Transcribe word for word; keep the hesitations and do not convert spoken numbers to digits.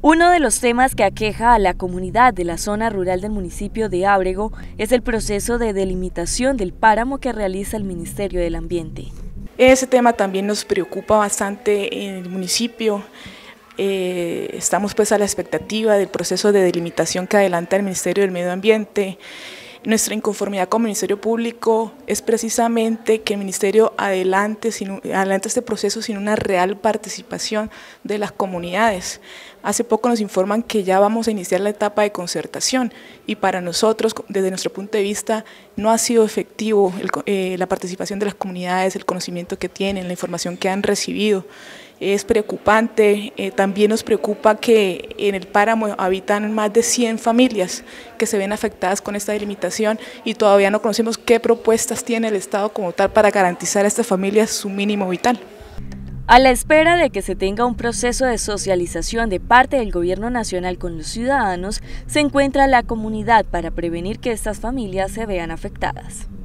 Uno de los temas que aqueja a la comunidad de la zona rural del municipio de Ábrego es el proceso de delimitación del páramo que realiza el Ministerio del Ambiente. Ese tema también nos preocupa bastante en el municipio. Eh, estamos pues a la expectativa del proceso de delimitación que adelanta el Ministerio del Medio Ambiente. Nuestra inconformidad como Ministerio Público es precisamente que el Ministerio adelante, sin, adelante este proceso sin una real participación de las comunidades. Hace poco nos informan que ya vamos a iniciar la etapa de concertación y para nosotros, desde nuestro punto de vista, no ha sido efectivo el, eh, la participación de las comunidades, el conocimiento que tienen, la información que han recibido. Es preocupante, eh, también nos preocupa que en el páramo habitan más de cien familias que se ven afectadas con esta delimitación y todavía no conocemos qué propuestas tiene el Estado como tal para garantizar a estas familias su mínimo vital. A la espera de que se tenga un proceso de socialización de parte del Gobierno Nacional con los ciudadanos, se encuentra la comunidad para prevenir que estas familias se vean afectadas.